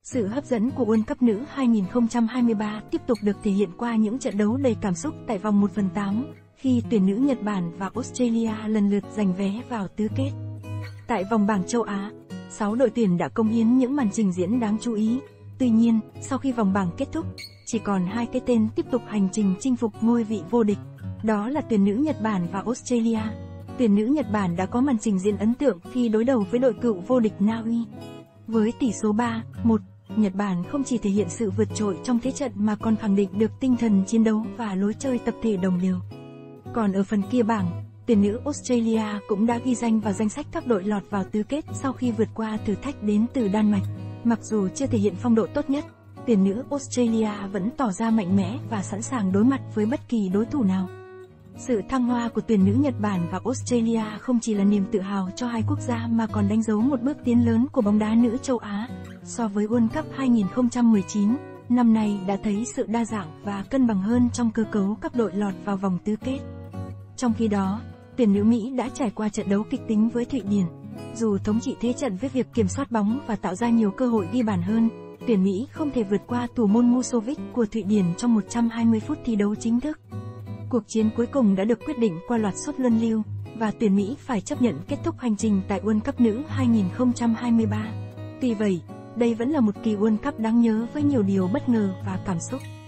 Sự hấp dẫn của World Cup nữ 2023 tiếp tục được thể hiện qua những trận đấu đầy cảm xúc tại vòng 1/8, khi tuyển nữ Nhật Bản và Australia lần lượt giành vé vào tứ kết. Tại vòng bảng châu Á, 6 đội tuyển đã cống hiến những màn trình diễn đáng chú ý. Tuy nhiên, sau khi vòng bảng kết thúc, chỉ còn 2 cái tên tiếp tục hành trình chinh phục ngôi vị vô địch. Đó là tuyển nữ Nhật Bản và Australia. Tuyển nữ Nhật Bản đã có màn trình diễn ấn tượng khi đối đầu với đội cựu vô địch Na Uy. Với tỷ số 3-1, Nhật Bản không chỉ thể hiện sự vượt trội trong thế trận mà còn khẳng định được tinh thần chiến đấu và lối chơi tập thể đồng đều. Còn ở phần kia bảng, tuyển nữ Australia cũng đã ghi danh vào danh sách các đội lọt vào tứ kết sau khi vượt qua thử thách đến từ Đan Mạch. Mặc dù chưa thể hiện phong độ tốt nhất, tuyển nữ Australia vẫn tỏ ra mạnh mẽ và sẵn sàng đối mặt với bất kỳ đối thủ nào. Sự thăng hoa của tuyển nữ Nhật Bản và Australia không chỉ là niềm tự hào cho hai quốc gia mà còn đánh dấu một bước tiến lớn của bóng đá nữ châu Á. So với World Cup 2019, năm nay đã thấy sự đa dạng và cân bằng hơn trong cơ cấu các đội lọt vào vòng tứ kết. Trong khi đó, tuyển nữ Mỹ đã trải qua trận đấu kịch tính với Thụy Điển. Dù thống trị thế trận với việc kiểm soát bóng và tạo ra nhiều cơ hội ghi bàn hơn, tuyển Mỹ không thể vượt qua thủ môn Musovic của Thụy Điển trong 120 phút thi đấu chính thức. Cuộc chiến cuối cùng đã được quyết định qua loạt sút luân lưu, và tuyển Mỹ phải chấp nhận kết thúc hành trình tại World Cup nữ 2023. Tuy vậy, đây vẫn là một kỳ World Cup đáng nhớ với nhiều điều bất ngờ và cảm xúc.